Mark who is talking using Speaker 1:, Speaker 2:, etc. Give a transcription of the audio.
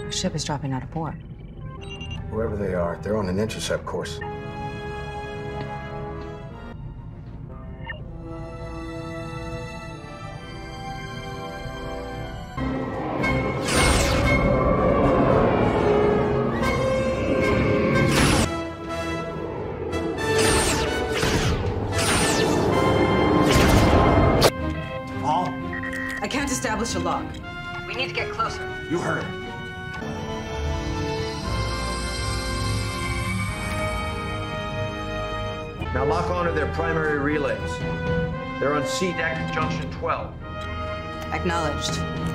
Speaker 1: A ship is dropping out of port.
Speaker 2: Whoever they are, they're on an intercept course.
Speaker 1: I can't establish a lock. We need to get closer.
Speaker 2: You heard her.
Speaker 3: Now lock onto their primary relays. They're on C deck, junction 12.
Speaker 1: Acknowledged.